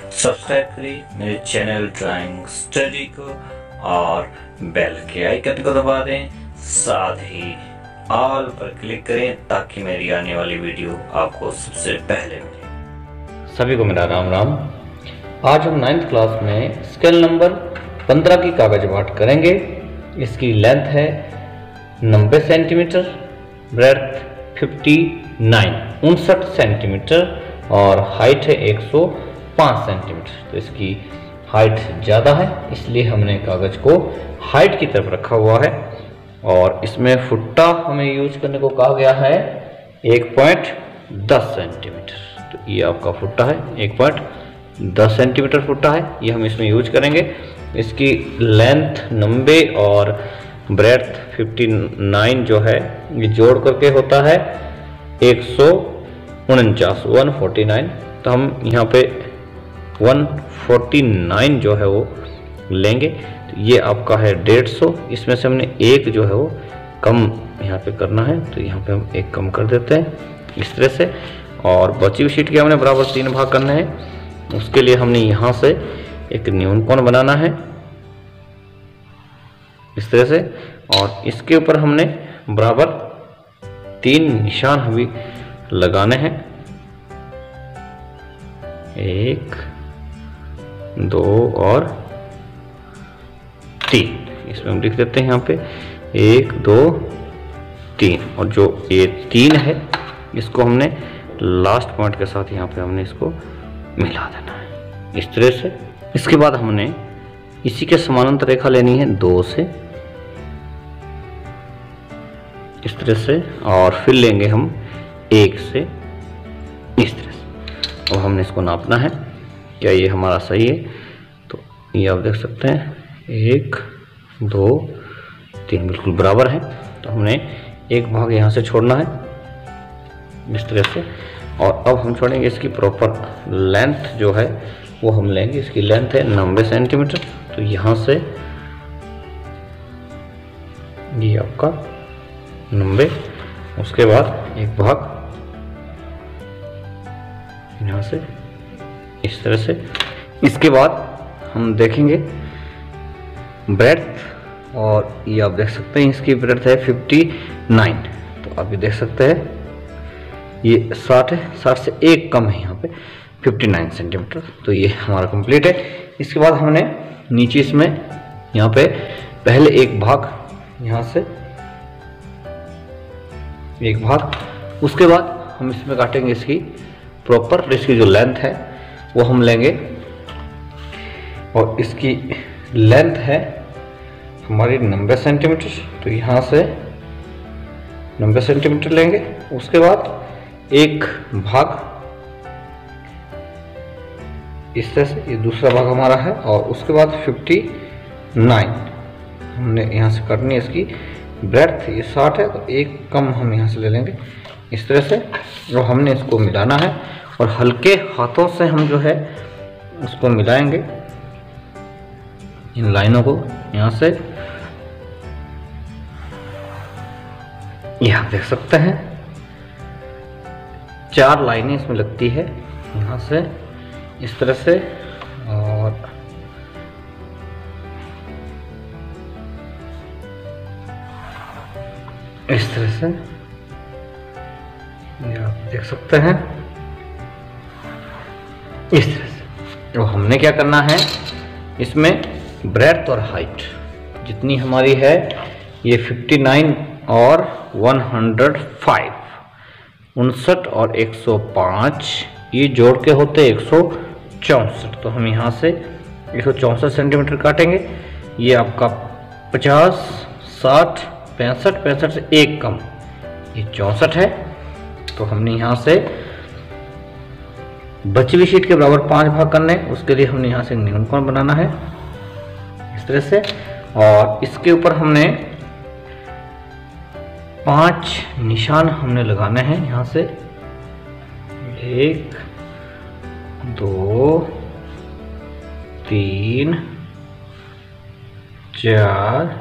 Subscribe करें मेरे channel drawing study को और बेल के आइकन को दबा दें, साथ ही ऑल पर क्लिक करें ताकि मेरी आने वाली वीडियो आपको सबसे पहले मिले। सभी को मेरा राम राम। आज हम 9th क्लास में स्केल नंबर 15 की कागज बाँट करेंगे। इसकी लेंथ है 90 सेंटीमीटर, ब्रेड्थ 59 सेंटीमीटर और हाइट है 105 सेंटीमीटर। तो इसकी हाइट ज़्यादा है, इसलिए हमने कागज़ को हाइट की तरफ रखा हुआ है। और इसमें फुट्टा हमें यूज करने को कहा गया है 1.10 सेंटीमीटर। तो ये आपका फुट्टा है, 1.10 सेंटीमीटर फुट्टा है, ये हम इसमें यूज करेंगे। इसकी लेंथ 90 और ब्रेड्थ 59 जो है ये जोड़ करके होता है 149। तो हम यहाँ पे 149 जो है वो लेंगे। तो ये आपका है 150। इसमें से हमने एक जो है वो कम यहाँ पे करना है, तो यहाँ पे हम एक कम कर देते हैं इस तरह से। और बची हुई शीट के हमने बराबर 3 भाग करने हैं। उसके लिए हमने यहाँ से एक न्यूनकोण बनाना है इस तरह से, और इसके ऊपर हमने बराबर 3 निशान भी लगाने हैं, 1, 2 और 3। इसमें हम लिख देते हैं यहाँ पे 1, 2, 3। और जो ये 3 है इसको हमने लास्ट पॉइंट के साथ यहाँ पे हमने इसको मिला देना है इस तरह से। इसके बाद हमने इसी के समानांतर रेखा लेनी है 2 से इस तरह से, और फिर लेंगे हम 1 से इस तरह से। और हमने इसको नापना है क्या ये हमारा सही है। तो ये आप देख सकते हैं 1, 2, 3 बिल्कुल बराबर है। तो हमने एक भाग यहाँ से छोड़ना है इस तरह से। और अब हम छोड़ेंगे इसकी प्रॉपर लेंथ जो है वो हम लेंगे। इसकी लेंथ है 90 सेंटीमीटर। तो यहाँ से ये आपका 90, उसके बाद एक भाग यहाँ से इस तरह से। इसके बाद हम देखेंगे ब्रेड्थ, और ये आप देख सकते हैं इसकी ब्रेड्थ है 59। तो आप ये देख सकते हैं ये 60 है, 60 से एक कम है यहाँ पे 59 सेंटीमीटर। तो ये हमारा कंप्लीट है। इसके बाद हमने नीचे इसमें यहाँ पे पहले एक भाग यहाँ से एक भाग, उसके बाद हम इसमें काटेंगे इसकी प्रॉपर, इसकी जो लेंथ है वो हम लेंगे। और इसकी लेंथ है हमारी 90 सेंटीमीटर। तो यहाँ से 90 सेंटीमीटर लेंगे। उसके बाद एक भाग इस तरह से, ये दूसरा भाग हमारा है। और उसके बाद 59 हमने यहाँ से काटनी है। इसकी ब्रेड्थ ये 60 है, तो एक कम हम यहाँ से ले लेंगे इस तरह से। और हमने इसको मिलाना है, और हल्के हाथों से हम जो है उसको मिलाएंगे इन लाइनों को यहाँ से। ये आप देख सकते हैं 4 लाइनें इसमें लगती है यहाँ से इस तरह से। और इस तरह से ये आप देख सकते हैं इस तरह से। तो हमने क्या करना है इसमें ब्रेड्थ और हाइट जितनी हमारी है ये 59 और 105, 59 और 105 ये जोड़ के होते 164। तो हम यहाँ से 164 सेंटीमीटर काटेंगे। ये आपका 50, 60, 65 से एक कम ये 64 है। तो हमने यहाँ से बची हुई शीट के बराबर 5 भाग करने, उसके लिए हमने यहाँ से न्यूनकोण बनाना है इस तरह से। और इसके ऊपर हमने 5 निशान हमने लगाने हैं यहाँ से, 1, 2, 3, 4,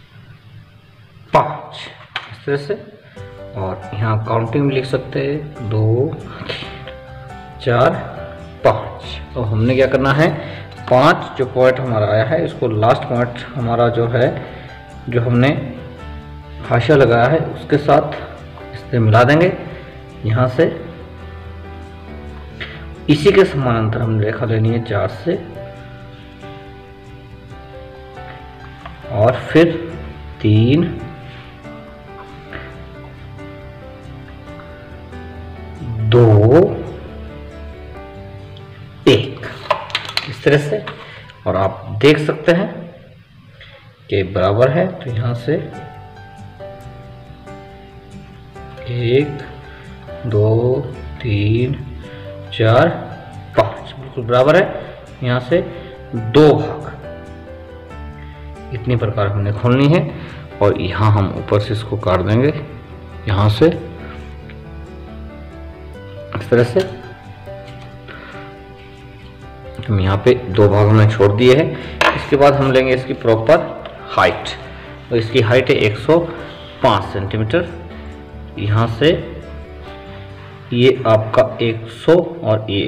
5 इस तरह से। और यहाँ काउंटिंग भी लिख सकते हैं 2, 3, 4, 5। तो हमने क्या करना है, 5 जो पॉइंट हमारा आया है इसको लास्ट पॉइंट हमारा जो है, जो हमने हाशिया लगाया है उसके साथ इससे मिला देंगे यहाँ से। इसी के समानांतर हमने रेखा लेनी है 4 से, और फिर 3, 2, 1 इस तरह से। और आप देख सकते हैं कि बराबर है, तो यहां से 1, 2, 3, 4, 5 बिल्कुल बराबर है। यहाँ से 2 भाग इतनी प्रकार हमने खोलनी है, और यहाँ हम ऊपर से इसको काट देंगे यहाँ से इस तरह से। हम यहाँ पे 2 भाग हमने छोड़ दिए हैं। इसके बाद हम लेंगे इसकी प्रॉपर हाइट, और इसकी हाइट है 105 सेंटीमीटर। यहाँ से ये आपका 100 और ये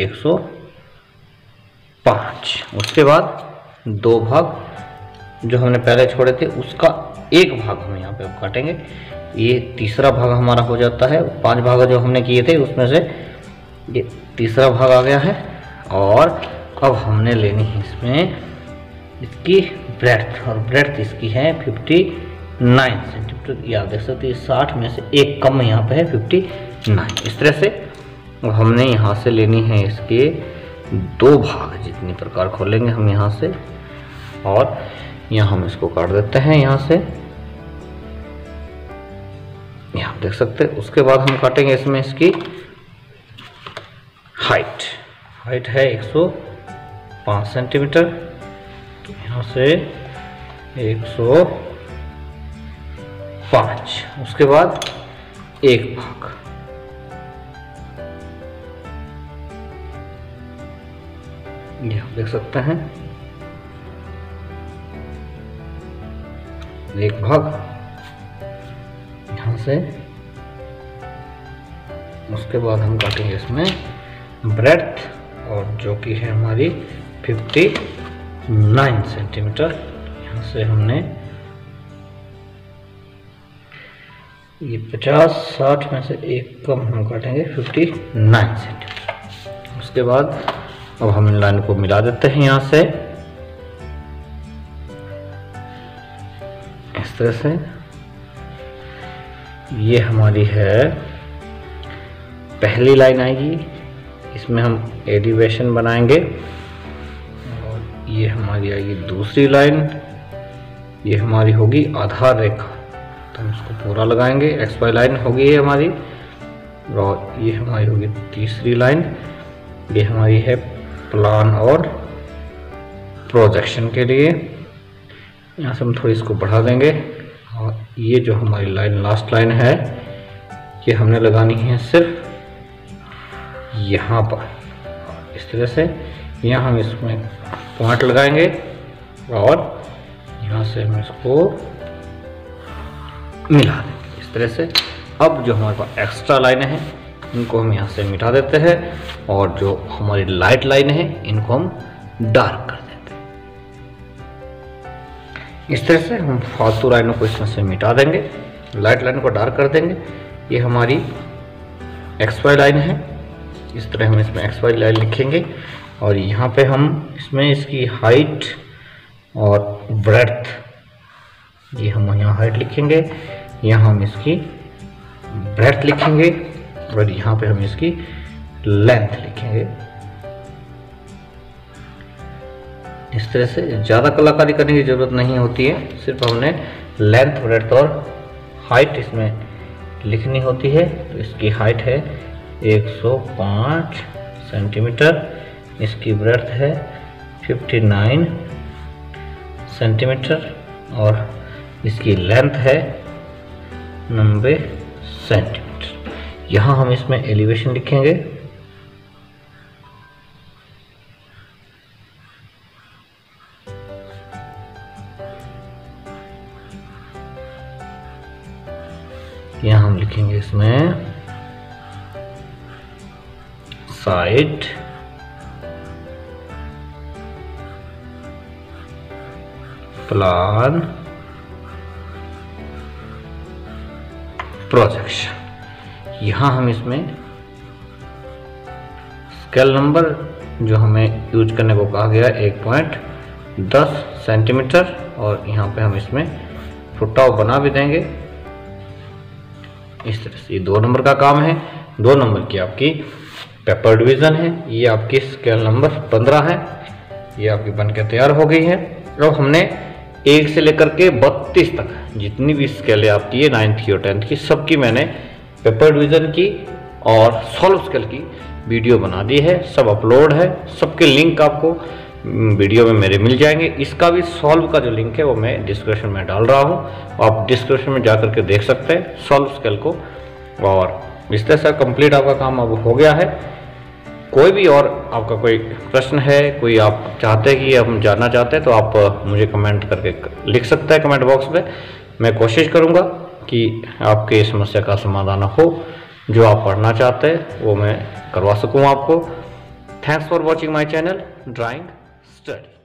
105। उसके बाद 2 भाग जो हमने पहले छोड़े थे उसका 1 भाग हम यहाँ पे काटेंगे। ये तीसरा भाग हमारा हो जाता है। 5 भाग जो हमने किए थे उसमें से ये तीसरा भाग आ गया है। और अब हमने लेनी है इसमें इसकी ब्रेड्थ, और ब्रेड्थ इसकी है 59 सेंटीमीटर। ये आप देख सकते हैं 60 में से 1 कम यहाँ पे है 59 इस तरह से। और हमने यहाँ से लेनी है इसके 2 भाग जितनी प्रकार खोलेंगे हम यहाँ से, और यहाँ हम इसको काट देते हैं यहाँ से, यहाँ देख सकते हैं। उसके बाद हम काटेंगे इसमें इसकी हाइट। हाइट है 105 सेंटीमीटर, तो यहाँ से 105। उसके बाद 1 भाग, ये आप देख सकते हैं 1 भाग यहाँ से। उसके बाद हम काटेंगे इसमें ब्रेड्थ, और जो कि है हमारी 59 सेंटीमीटर। यहाँ से हमने ये 50-60 में से 1 कम हम काटेंगे 59 सेंटीमीटर। उसके बाद अब हम इन लाइन को मिला देते हैं यहाँ से इस तरह से। ये हमारी है पहली लाइन आएगी, इसमें हम एलिवेशन बनाएंगे। और ये हमारी आएगी दूसरी लाइन, ये हमारी होगी आधार रेखा, तो हम इसको पूरा लगाएंगे। XY लाइन होगी ये हमारी, और ये हमारी होगी तीसरी लाइन। ये हमारी है प्लान और प्रोजेक्शन के लिए। यहाँ से हम थोड़ी इसको बढ़ा देंगे, और ये जो हमारी लाइन लास्ट लाइन है ये हमने लगानी है सिर्फ यहाँ पर इस तरह से। यहाँ हम इसमें पॉइंट लगाएंगे, और यहाँ से हम इसको मिला देंगे इस तरह से। अब जो हमारे पास एक्स्ट्रा लाइन है इनको हम यहाँ से मिटा देते हैं, और जो हमारी लाइट लाइन है इनको हम डार्क कर देते हैं। इस तरह से हम फालतू लाइनों को इसमें से मिटा देंगे, लाइट लाइन को डार्क कर देंगे। ये हमारी XY लाइन है, इस तरह हम इसमें XY लाइन लिखेंगे। और यहाँ पे हम इसमें इसकी हाइट और ब्रेड्थ, ये हम यहाँ हाइट लिखेंगे, यहाँ हम इसकी ब्रेड्थ लिखेंगे, और यहाँ पे हम इसकी लेंथ लिखेंगे। इस तरह से ज़्यादा कलाकारी करने की ज़रूरत नहीं होती है, सिर्फ हमने लेंथ, ब्रेड्थ और हाइट इसमें लिखनी होती है। तो इसकी हाइट है 105 सेंटीमीटर, इसकी ब्रेड्थ है 59 सेंटीमीटर, और इसकी लेंथ है 90 सेंटीमीटर। यहाँ हम इसमें एलिवेशन लिखेंगे। यहाँ हम लिखेंगे इसमें साइड प्लान प्रोजेक्शन। यहाँ हम इसमें स्केल नंबर जो हमें यूज करने को कहा गया 1.10 सेंटीमीटर, और यहाँ पे हम इसमें फुटाव बना भी देंगे इस तरह से। ये 2 नंबर का काम है। 2 नंबर की आपकी पेपर डिवीजन है। ये आपकी स्केल नंबर 15 है। ये आपकी बनकर तैयार हो गई है। अब हमने 1 से लेकर के 32 तक जितनी भी स्केलें आपकी है 9th की और 10th की, सबकी मैंने पेपर डिवीजन की और सॉल्व स्केल की वीडियो बना दी है। सब अपलोड है। सबके लिंक आपको वीडियो में मेरे मिल जाएंगे। इसका भी सॉल्व का जो लिंक है वो मैं डिस्क्रिप्शन में डाल रहा हूँ। आप डिस्क्रिप्शन में जा करके देख सकते हैं सॉल्व स्केल को। और इस तरह से कंप्लीट आपका काम अब हो गया है। कोई भी और आपका कोई प्रश्न है, कोई आप चाहते हैं कि हम जानना चाहते हैं, तो आप मुझे कमेंट करके लिख सकते हैं कमेंट बॉक्स में। मैं कोशिश करूँगा कि आपके समस्या का समाधान हो। जो आप पढ़ना चाहते हैं वो मैं करवा सकूँ आपको। Thanks for watching my channel drawing study.